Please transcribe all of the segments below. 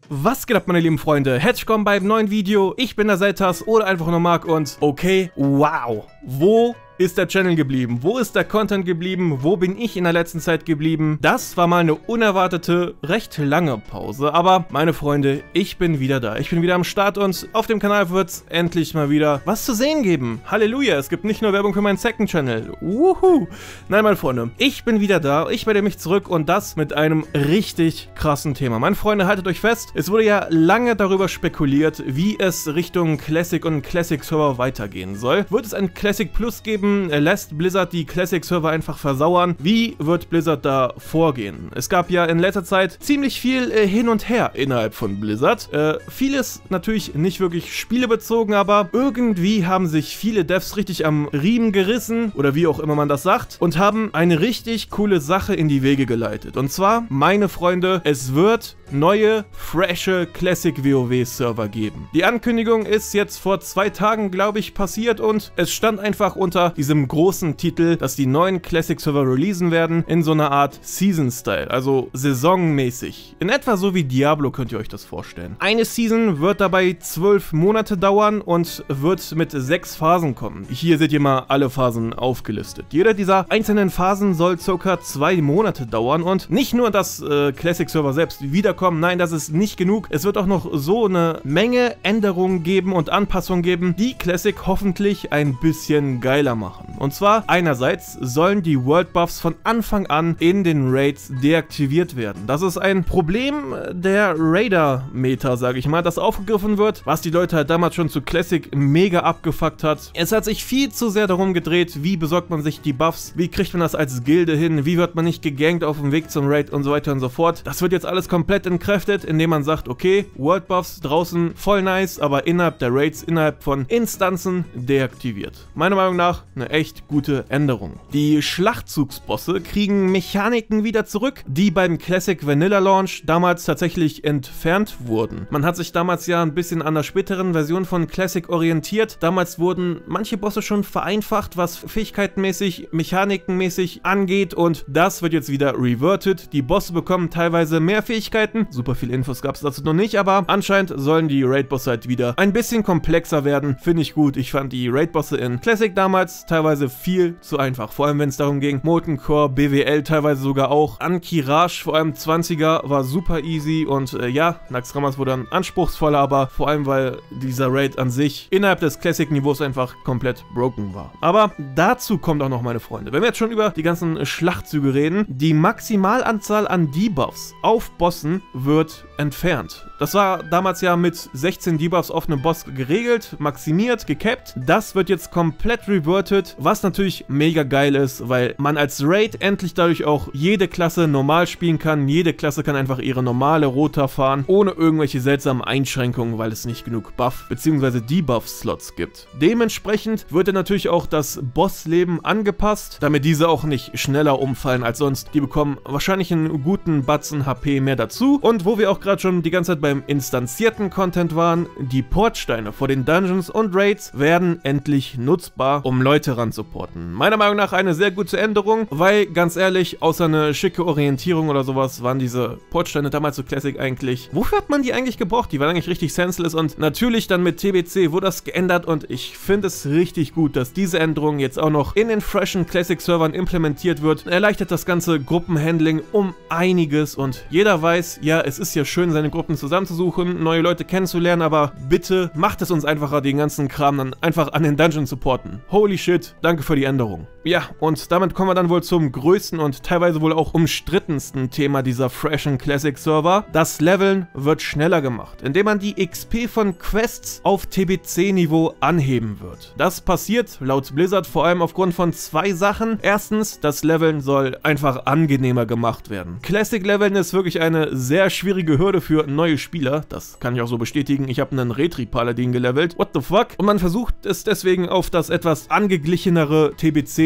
Was geht ab, meine lieben Freunde? Herzlich willkommen beim neuen Video. Ich bin der Seltas oder einfach nur Marc und okay, wow, wo ist der Channel geblieben? Wo ist der Content geblieben? Wo bin ich in der letzten Zeit geblieben? Das war mal eine unerwartete, recht lange Pause. Aber, meine Freunde, ich bin wieder da. Ich bin wieder am Start und auf dem Kanal wird es endlich mal wieder was zu sehen geben. Halleluja, es gibt nicht nur Werbung für meinen Second Channel. Wuhu! Nein, meine Freunde, ich bin wieder da. Ich melde mich zurück und das mit einem richtig krassen Thema. Meine Freunde, haltet euch fest. Es wurde ja lange darüber spekuliert, wie es Richtung Classic und Classic Server weitergehen soll. Wird es ein Classic Plus geben? Lässt Blizzard die Classic-Server einfach versauern? Wie wird Blizzard da vorgehen? Es gab ja in letzter Zeit ziemlich viel hin und her innerhalb von Blizzard. Vieles natürlich nicht wirklich spielebezogen, aber irgendwie haben sich viele Devs richtig am Riemen gerissen, oder wie auch immer man das sagt, und haben eine richtig coole Sache in die Wege geleitet. Und zwar, meine Freunde, es wird neue, frische Classic WoW-Server geben. Die Ankündigung ist jetzt vor 2 Tagen, glaube ich, passiert und es stand einfach unter diesem großen Titel, dass die neuen Classic-Server releasen werden in so einer Art Season-Style, also saisonmäßig. In etwa so wie Diablo könnt ihr euch das vorstellen. Eine Season wird dabei 12 Monate dauern und wird mit 6 Phasen kommen. Hier seht ihr mal alle Phasen aufgelistet. Jede dieser einzelnen Phasen soll ca. 2 Monate dauern und nicht nur, dass Classic-Server selbst wiederkommen, nein, das ist nicht genug. Es wird auch noch so eine Menge Änderungen geben und Anpassungen geben, die Classic hoffentlich ein bisschen geiler machen. Und zwar einerseits sollen die World Buffs von Anfang an in den Raids deaktiviert werden. Das ist ein Problem der Raider-Meta, sage ich mal, das aufgegriffen wird, was die Leute halt damals schon zu Classic mega abgefuckt hat. Es hat sich viel zu sehr darum gedreht, wie besorgt man sich die Buffs, wie kriegt man das als Gilde hin, wie wird man nicht gegankt auf dem Weg zum Raid und so weiter und so fort. Das wird jetzt alles komplett entkräftet, indem man sagt, okay, World Buffs draußen voll nice, aber innerhalb der Raids, innerhalb von Instanzen deaktiviert. Meiner Meinung nach eine echt gute Änderung. Die Schlachtzugsbosse kriegen Mechaniken wieder zurück, die beim Classic Vanilla Launch damals tatsächlich entfernt wurden. Man hat sich damals ja ein bisschen an der späteren Version von Classic orientiert. Damals wurden manche Bosse schon vereinfacht, was fähigkeitenmäßig, mechanikenmäßig angeht, und das wird jetzt wieder reverted. Die Bosse bekommen teilweise mehr Fähigkeiten. Super viele Infos gab es dazu noch nicht, aber anscheinend sollen die Raid-Bosse halt wieder ein bisschen komplexer werden. Finde ich gut. Ich fand die Raid-Bosse in Classic damals teilweise viel zu einfach. Vor allem, wenn es darum ging, Molten Core, BWL teilweise sogar auch. Ankh-Raj, vor allem 20er, war super easy und ja, Naxxramas wurde dann anspruchsvoller, aber vor allem, weil dieser Raid an sich innerhalb des Classic-Niveaus einfach komplett broken war. Aber dazu kommt auch noch, meine Freunde, wenn wir jetzt schon über die ganzen Schlachtzüge reden, die Maximalanzahl an Debuffs auf Bossen wird entfernt. Das war damals ja mit 16 Debuffs auf einem Boss geregelt, maximiert, gecapped. Das wird jetzt komplett reverted, was natürlich mega geil ist, weil man als Raid endlich dadurch auch jede Klasse normal spielen kann. Jede Klasse kann einfach ihre normale Rota fahren, ohne irgendwelche seltsamen Einschränkungen, weil es nicht genug Buff- bzw. Debuff-Slots gibt. Dementsprechend wird dann natürlich auch das Bossleben angepasst, damit diese auch nicht schneller umfallen als sonst. Die bekommen wahrscheinlich einen guten Batzen HP mehr dazu. Und wo wir auch gerade schon die ganze Zeit beim instanzierten Content waren, die Portsteine vor den Dungeons und Raids werden endlich nutzbar, um Leute ranzupporten. Meiner Meinung nach eine sehr gute Änderung, weil, ganz ehrlich, außer eine schicke Orientierung oder sowas, waren diese Portsteine damals zu Classic eigentlich... Wofür hat man die eigentlich gebraucht? Die waren eigentlich richtig senseless und natürlich dann mit TBC wurde das geändert und ich finde es richtig gut, dass diese Änderung jetzt auch noch in den freshen Classic-Servern implementiert wird. Erleichtert das ganze Gruppenhandling um einiges und jeder weiß, ja, es ist ja schön, seine Gruppen zusammenzusuchen, neue Leute kennenzulernen, aber bitte macht es uns einfacher, den ganzen Kram dann einfach an den Dungeon zu porten. Holy shit, danke für die Änderung. Ja, und damit kommen wir dann wohl zum größten und teilweise wohl auch umstrittensten Thema dieser freshen Classic Server. Das Leveln wird schneller gemacht, indem man die XP von Quests auf TBC-Niveau anheben wird. Das passiert laut Blizzard vor allem aufgrund von 2 Sachen. Erstens, das Leveln soll einfach angenehmer gemacht werden. Classic Leveln ist wirklich eine sehr schwierige Hürde für neue Spieler. Das kann ich auch so bestätigen. Ich habe einen Retri-Paladin gelevelt. What the fuck? Und man versucht es deswegen auf das etwas angeglichenere TBC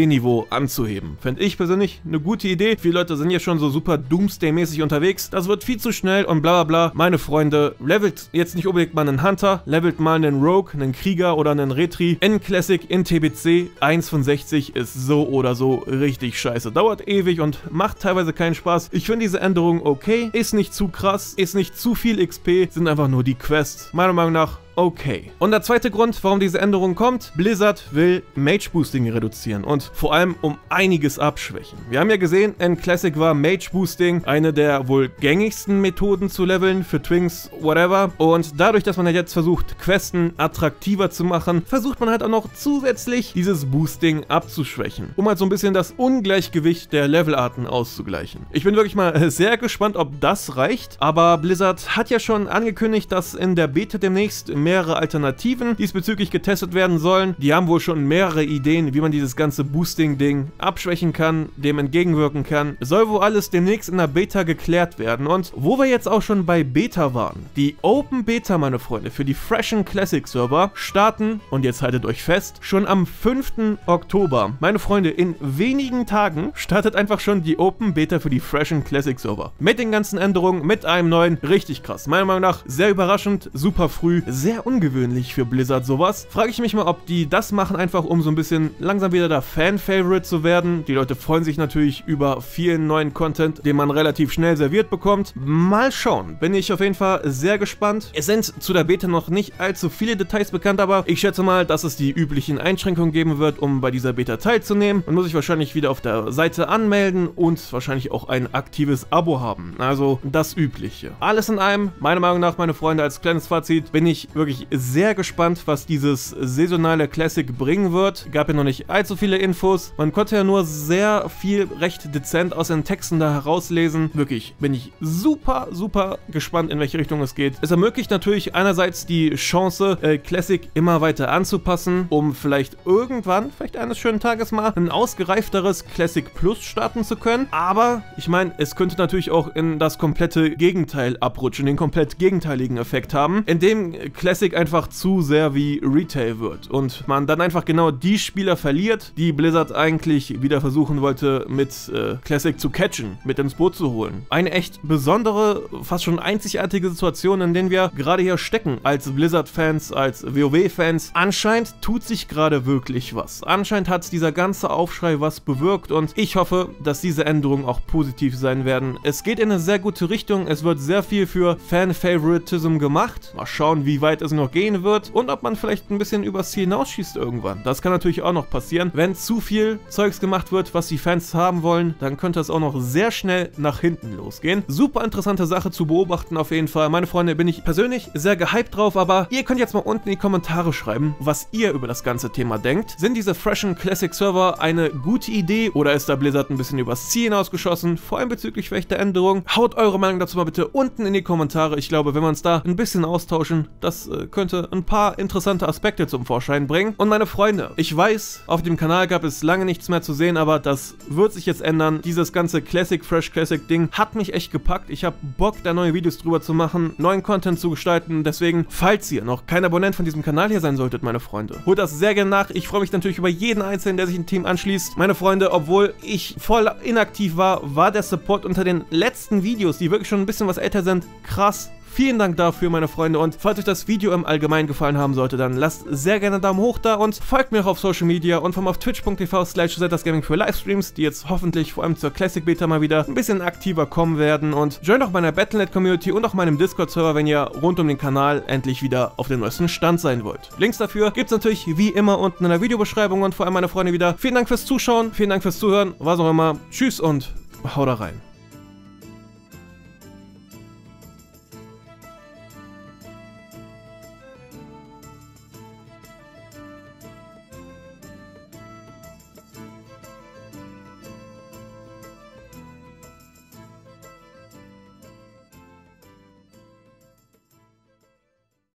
Spielniveau anzuheben. Fände ich persönlich eine gute Idee. Viele Leute sind ja schon so super Doomsday-mäßig unterwegs. Das wird viel zu schnell und bla bla bla. Meine Freunde, levelt jetzt nicht unbedingt mal einen Hunter, levelt mal einen Rogue, einen Krieger oder einen Retri. In Classic, in TBC, 1 von 60 ist so oder so richtig scheiße. Dauert ewig und macht teilweise keinen Spaß. Ich finde diese Änderung okay, ist nicht zu krass, ist nicht zu viel XP, sind einfach nur die Quests. Meiner Meinung nach okay. Und der zweite Grund, warum diese Änderung kommt, Blizzard will Mage Boosting reduzieren und vor allem um einiges abschwächen. Wir haben ja gesehen, in Classic war Mage Boosting eine der wohl gängigsten Methoden zu leveln für Twinks, whatever. Und dadurch, dass man ja jetzt versucht, Questen attraktiver zu machen, versucht man halt auch noch zusätzlich dieses Boosting abzuschwächen, um halt so ein bisschen das Ungleichgewicht der Levelarten auszugleichen. Ich bin wirklich mal sehr gespannt, ob das reicht, aber Blizzard hat ja schon angekündigt, dass in der Beta demnächst mehrere Alternativen diesbezüglich getestet werden sollen. Die haben wohl schon mehrere Ideen, wie man dieses ganze Boosting-Ding abschwächen kann, dem entgegenwirken kann. Soll wohl alles demnächst in der Beta geklärt werden. Und wo wir jetzt auch schon bei Beta waren, die Open Beta, meine Freunde, für die freshen Classic Server starten, und jetzt haltet euch fest, schon am 5. Oktober. Meine Freunde, in wenigen Tagen startet einfach schon die Open Beta für die freshen Classic Server. Mit den ganzen Änderungen, mit einem neuen, richtig krass. Meiner Meinung nach sehr überraschend, super früh, sehr ungewöhnlich für Blizzard sowas. Frage ich mich mal, ob die das machen, einfach um so ein bisschen langsam wieder der Fan-Favorite zu werden. Die Leute freuen sich natürlich über vielen neuen Content, den man relativ schnell serviert bekommt. Mal schauen. Bin ich auf jeden Fall sehr gespannt. Es sind zu der Beta noch nicht allzu viele Details bekannt, aber ich schätze mal, dass es die üblichen Einschränkungen geben wird, um bei dieser Beta teilzunehmen. Man muss sich wahrscheinlich wieder auf der Seite anmelden und wahrscheinlich auch ein aktives Abo haben. Also das Übliche. Alles in allem, meiner Meinung nach, meine Freunde, als kleines Fazit, bin ich wirklich sehr gespannt, was dieses saisonale Classic bringen wird. Gab ja noch nicht allzu viele Infos. Man konnte ja nur sehr viel recht dezent aus den Texten da herauslesen. Wirklich, bin ich super, super gespannt, in welche Richtung es geht. Es ermöglicht natürlich einerseits die Chance, Classic immer weiter anzupassen, um vielleicht irgendwann, vielleicht eines schönen Tages mal, ein ausgereifteres Classic Plus starten zu können. Aber, ich meine, es könnte natürlich auch in das komplette Gegenteil abrutschen, den komplett gegenteiligen Effekt haben, indem Classic einfach zu sehr wie Retail wird und man dann einfach genau die Spieler verliert, die Blizzard eigentlich wieder versuchen wollte mit Classic zu catchen, mit ins Boot zu holen. Eine echt besondere, fast schon einzigartige Situation, in der wir gerade hier stecken, als Blizzard-Fans, als WoW-Fans. Anscheinend tut sich gerade wirklich was. Anscheinend hat dieser ganze Aufschrei was bewirkt und ich hoffe, dass diese Änderungen auch positiv sein werden. Es geht in eine sehr gute Richtung, es wird sehr viel für Fan-Favoritism gemacht. Mal schauen, wie weit es noch gehen wird und ob man vielleicht ein bisschen übers Ziel hinausschießt irgendwann. Das kann natürlich auch noch passieren. Wenn zu viel Zeugs gemacht wird, was die Fans haben wollen, dann könnte das auch noch sehr schnell nach hinten losgehen. Super interessante Sache zu beobachten auf jeden Fall. Meine Freunde, bin ich persönlich sehr gehypt drauf, aber ihr könnt jetzt mal unten in die Kommentare schreiben, was ihr über das ganze Thema denkt. Sind diese freshen Classic Server eine gute Idee oder ist da Blizzard ein bisschen übers Ziel hinausgeschossen? Vor allem bezüglich welcher Änderung. Haut eure Meinung dazu mal bitte unten in die Kommentare. Ich glaube, wenn wir uns da ein bisschen austauschen, das könnte ein paar interessante Aspekte zum Vorschein bringen. Und meine Freunde, ich weiß, auf dem Kanal gab es lange nichts mehr zu sehen, aber das wird sich jetzt ändern. Dieses ganze Classic, Fresh Classic Ding hat mich echt gepackt. Ich habe Bock, da neue Videos drüber zu machen, neuen Content zu gestalten. Deswegen, falls ihr noch kein Abonnent von diesem Kanal hier sein solltet, meine Freunde, holt das sehr gerne nach. Ich freue mich natürlich über jeden Einzelnen, der sich ein Team anschließt. Meine Freunde, obwohl ich voll inaktiv war, war der Support unter den letzten Videos, die wirklich schon ein bisschen was älter sind, krass. Vielen Dank dafür, meine Freunde, und falls euch das Video im Allgemeinen gefallen haben sollte, dann lasst sehr gerne einen Daumen hoch da und folgt mir auch auf Social Media und vor allem auf twitch.tv/ZSGaming für Livestreams, die jetzt hoffentlich vor allem zur Classic Beta mal wieder ein bisschen aktiver kommen werden, und joint auch meiner Battle.net Community und auch meinem Discord-Server, wenn ihr rund um den Kanal endlich wieder auf dem neuesten Stand sein wollt. Links dafür gibt es natürlich wie immer unten in der Videobeschreibung, und vor allem, meine Freunde, wieder vielen Dank fürs Zuschauen, vielen Dank fürs Zuhören, was auch immer, tschüss und haut da rein.